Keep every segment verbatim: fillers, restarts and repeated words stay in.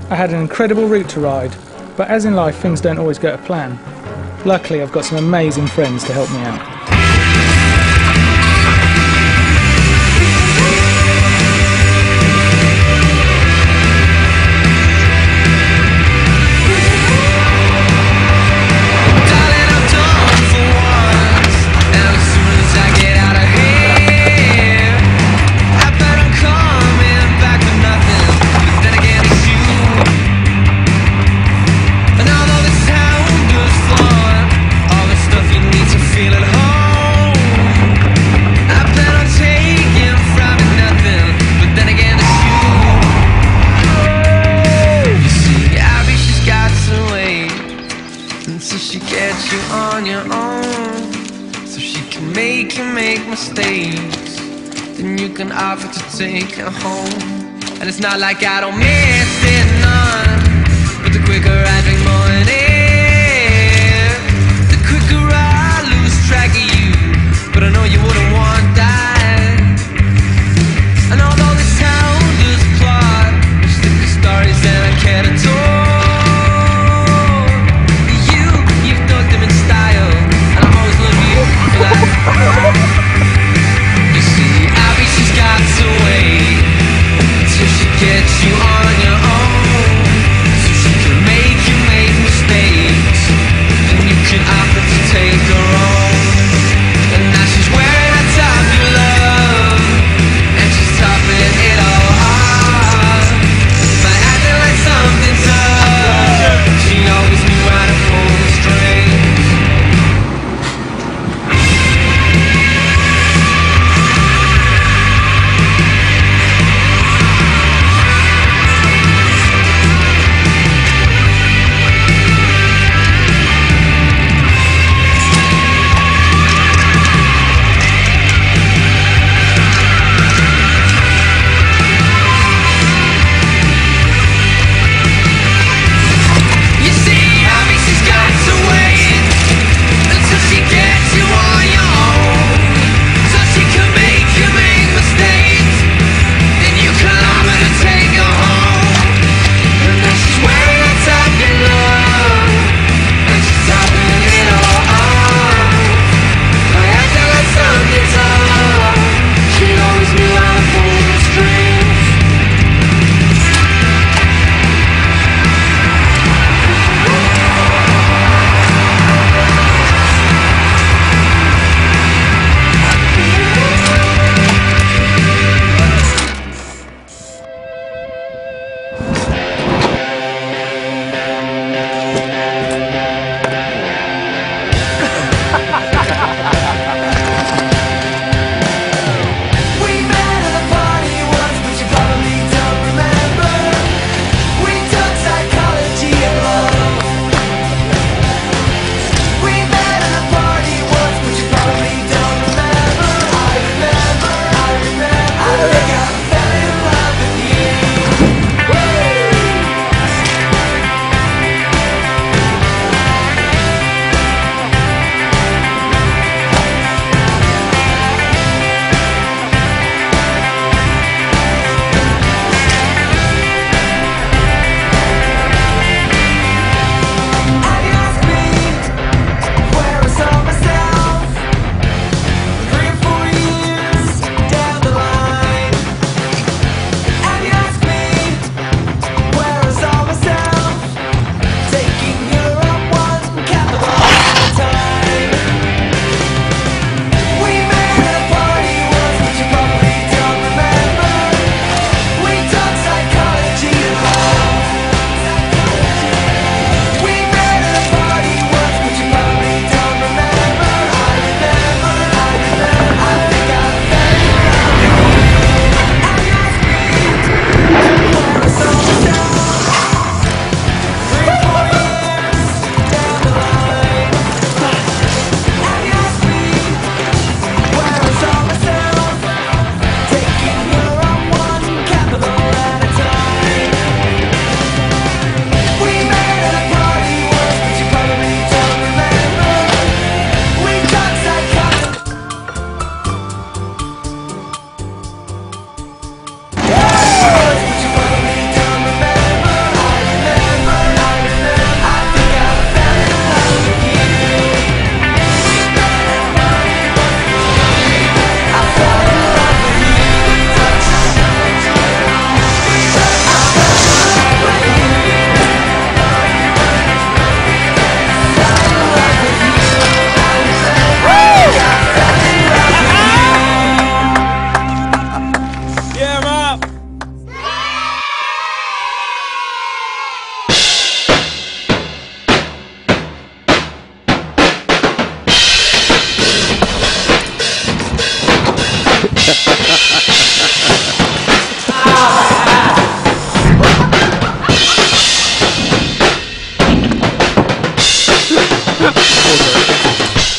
I had an incredible route to ride, but as in life, things don't always go to plan. Luckily, I've got some amazing friends to help me out. So she gets you on your own, so she can make you make mistakes, then you can offer to take her home. And it's not like I don't miss it none, but the quicker I drink more in it, the quicker I lose track of you. But I know you wouldn't want that. And although this town does plot with sticker stories and I care to talk, you see, Abby, she's got to wait till she gets you on your own.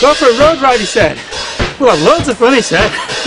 Go for a road ride, he said. We'll have loads of fun, he said.